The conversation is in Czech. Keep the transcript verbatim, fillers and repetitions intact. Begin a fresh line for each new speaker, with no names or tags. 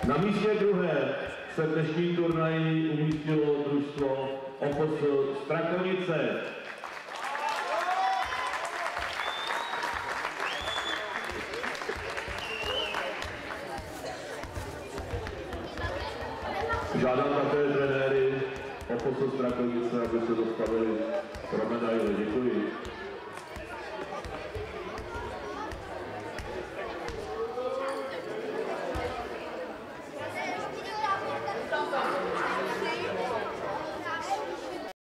Na místě druhé se v dnešním turnaji umístilo družstvo O P S Strakonice. Žádám také trenéry O P S Strakonice, aby se dostavili pro medaile. Děkuji.